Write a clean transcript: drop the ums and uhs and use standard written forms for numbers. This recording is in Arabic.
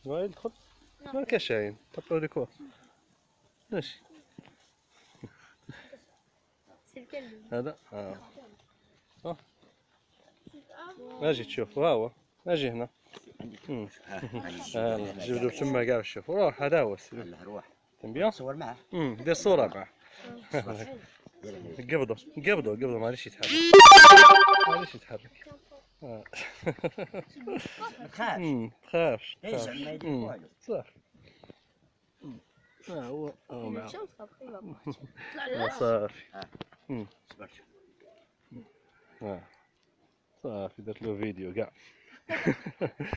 ما يدخل. ما كشاين طب ديكور ماشي. هذا اجي تشوف واو اجي هنا. يلا جبدوا تما كاع شوفوا روح هذا هو السلم. يلا روح تنبيا صور معه. دير صورة معاه. قبضوا معليش يتحرك. معليش يتحرك. ما تخافش. تخافش. ايش ما يدير والو. صح. هو معاه. صافي. صافي درت له فيديو كاع.